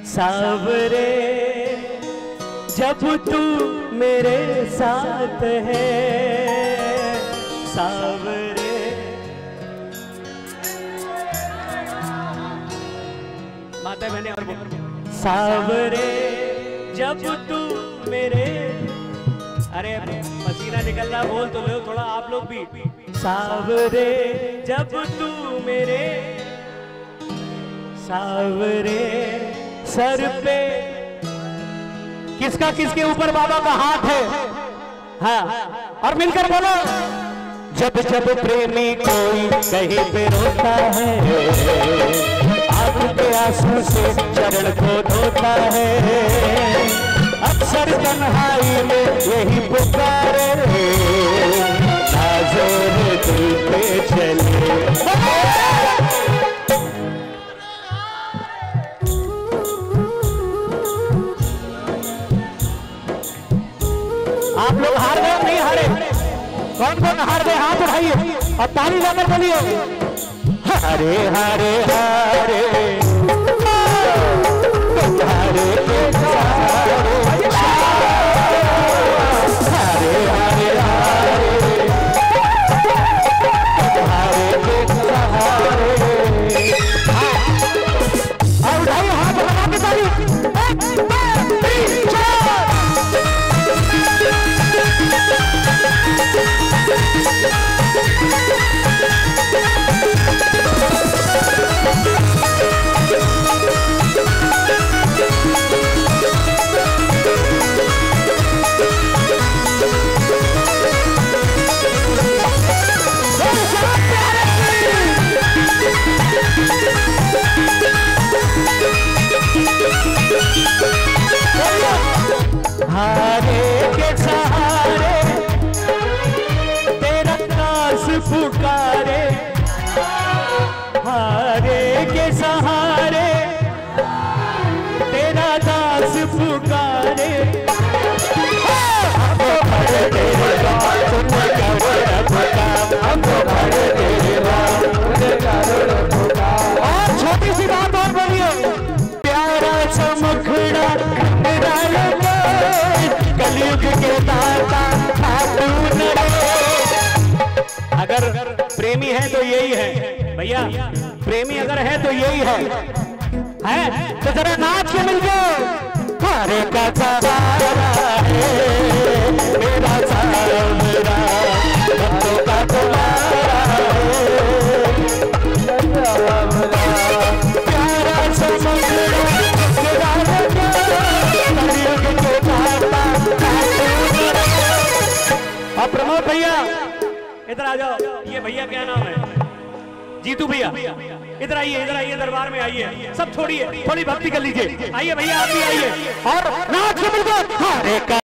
सावरे जब तू मेरे साथ है, सावरे माता मैंने और सावरे जब तू मेरे, अरे पसीना निकल रहा, बोल तो लो थोड़ा आप लोग भी। सावरे जब तू मेरे, सावरे सर पे किसका किसके ऊपर बाबा का हाथ है, हाँ और मिलकर बोलो। जब जब प्रेमी कोई कहीं पे रोता है, आंख के आंसू से चरण को धोता है, अक्सर तन्हाई में यही पुकारे, नाज़ों दिल पे चले। आप लोग हार गए नहीं हारे? कौन कौन हार गए हाथ उठाइए और ताली लाकर बोलिए हरे हरे हरे हरे हारे के सहारे तेरा दास पुकारे, हारे के सहारे तेरा दास पुकारे, और छोटी सी बात और बोलिए, प्यारा सा मुखड़ा कलयुग के दाता खातून रे। अगर प्रेमी है तो यही है भैया, प्रेमी अगर है तो यही है तो जरा नाच के मिल जाओ। हरे का सहारा है मेरा सावरा, भक्तों का तुम्हारा प्यारा सा अब प्रमोद भैया इधर आ जाओ। ये भैया क्या नाम है? जीतू भैया, इधर आइए दरबार में आइए, सब छोड़िए, थोड़ी भक्ति कर लीजिए। आइए भैया आप भी आइए और नाच के मिल जाओ।